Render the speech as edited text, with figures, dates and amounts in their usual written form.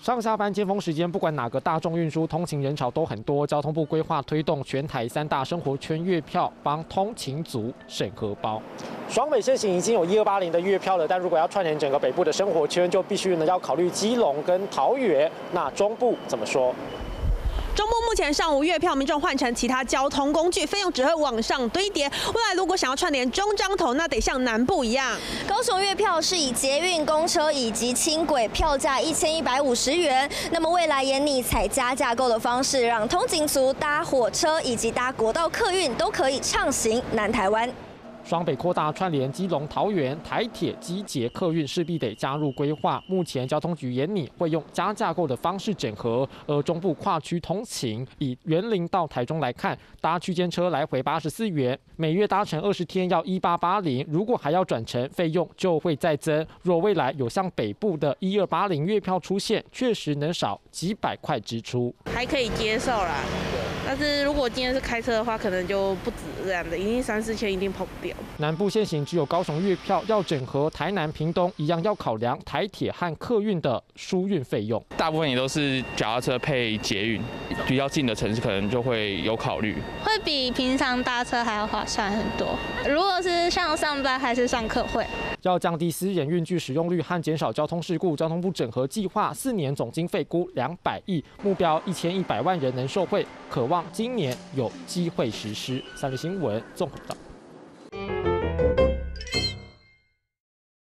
上下班尖峰时间，不管哪个大众运输，通勤人潮都很多。交通部规划推动全台3大生活圈月票，帮通勤族省荷包。双北现行已经有1280的月票了，但如果要串联整个北部的生活圈，就必须要考虑基隆跟桃园。那中部怎么说？ 中部目前上午月票，民众换成其他交通工具，费用只会往上堆叠。未来如果想要串联中彰投，那得像南部一样。 高雄月票是以捷运、公车以及轻轨票价1150元。那么未来也拟采加价购的方式，让通勤族搭火车以及搭国道客运都可以畅行南台湾。 双北扩大串联基隆、桃园、台铁、机捷客运势必得加入规划。目前交通局也拟会用加价购的方式整合，而中部跨区通勤，以员林到台中来看，搭区间车来回84元，每月搭乘20天要1880，如果还要转乘，费用就会再增。若未来有像北部的1280月票出现，确实能少几百块支出， 还可以接受啦。 但是如果今天是开车的话，可能就不止这样的，一定3、4千一定跑不掉。 南部现行只有高雄月票，要整合台南、屏东一样，要考量台铁和客运的疏运费用。 大部分也都是脚踏车配捷运，比较近的城市可能就会有考虑， 会比平常搭车还要划算很多。如果是像上班还是上课会。 要降低私人运具使用率和减少交通事故，交通部整合计划4年总经费估200亿，目标1100万人能受惠，渴望今年有机会实施。3立新闻综合报道。